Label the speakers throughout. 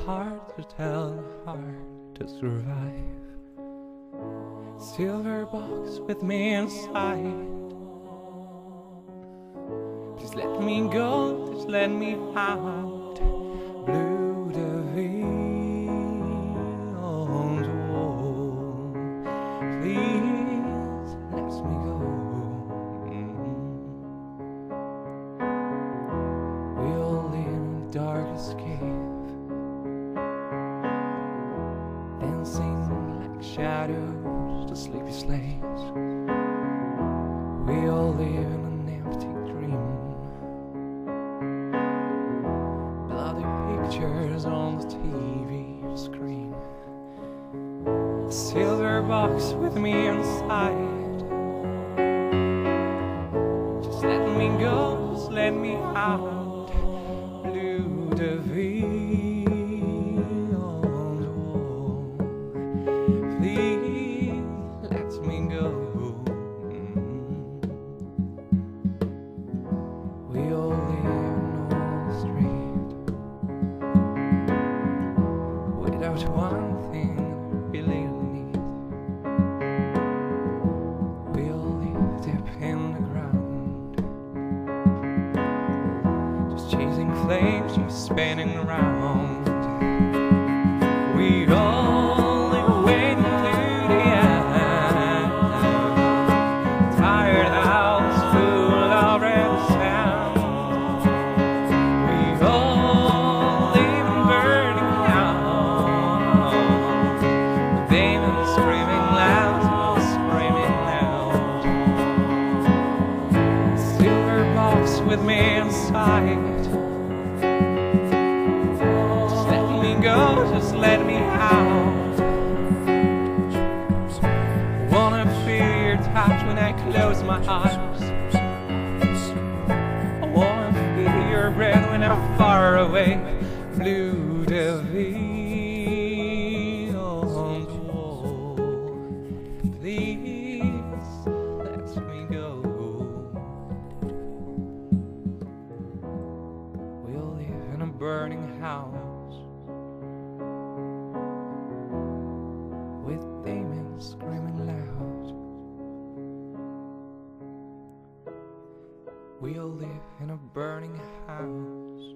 Speaker 1: hard to tell, hard to survive. Silver box with me inside. Please let me go, please let me out. Blue de vie on the wall. Please let me go. We all live in a dark escape, dancing like shadows to sleepy slaves. We all live in an empty dream, bloody pictures on the TV screen. A silver box with me inside. Just let me go, just let me out. Blue de vie on the wall. Please let me go. We all live on the street without one thing we really need. We all live deep in the ground, just chasing flames, just spinning around. We all live waiting to the end. Tired house full of red sand. We all live in burning house. Demons screaming loud, screaming loud. Silver box with me inside. Just let me go, just let me out. Wanna feel your touch when I close my eyes. I wanna feel your breath when I'm far away. Blue de vie on the wall. Please let me go. We'll live in a burning house with demons screaming loud. We'll live in a burning house.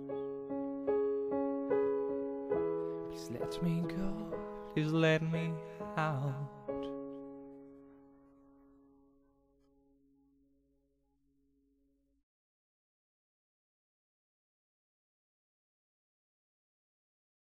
Speaker 1: Please let me go, please let me out.